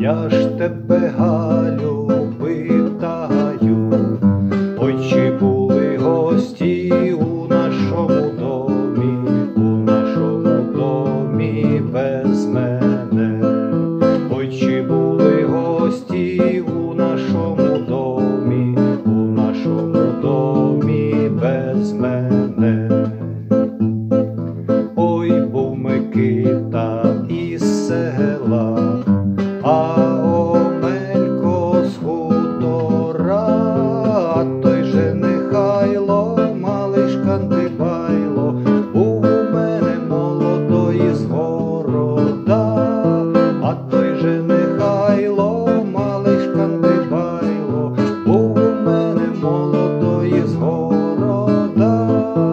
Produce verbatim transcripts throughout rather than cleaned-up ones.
Я ж тебе, Галю, питаю, ой, чи були гості у нашому домі, у нашому домі без мене, ой, чи були гості у нашому домі, у нашому домі без мене. Ой, був Микита із села, а Омелько з хутора, а той же Михайло, малий Шкандибайло, був у мене молодої з города, а той же Михайло, малий Шкандибайло, був у мене молодої з города.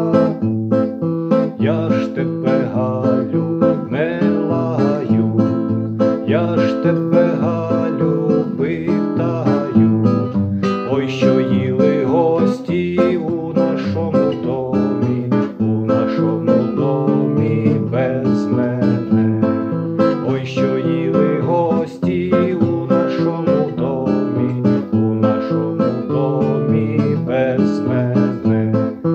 Я ж тебе, Галю, не лаю, я ж тебе, Галю, питаю, ой, що їли гості у нашому домі, у нашому домі без мене, ой, що їли гості у нашому домі, у нашому домі без мене.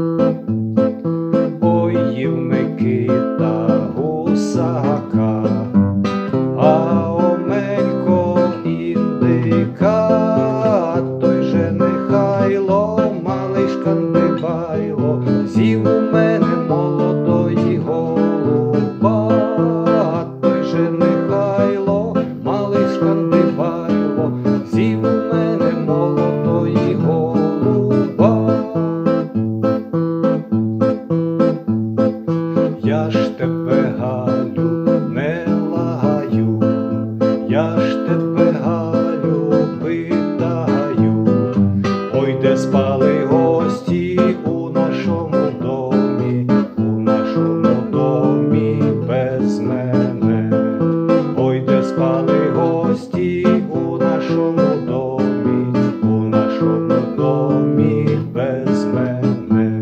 Ой, їв Микита гусака, а Омелько індика, а той же Михайло, малий Шкандибайло, з'їв у мене молодої голуба, а той же Михайло, малий Шкандибайло, з'їв у мене молодої голуба. Я ж тебе, Галю, не лаю, я ж тебе, Галю, питаю, ой, де спали гості у нашому домі, у нашому домі без мене, ой, де спали гості у нашому домі, у нашому домі без мене.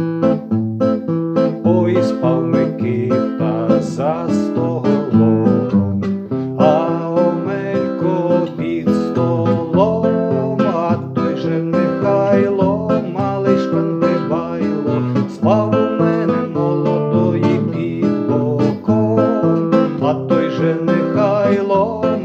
Ой, спав Микита за столом, а Омелько під столом, а той же Михайло, малий Шкандибайло, спав у мене молодої під боком, а той же Михайло,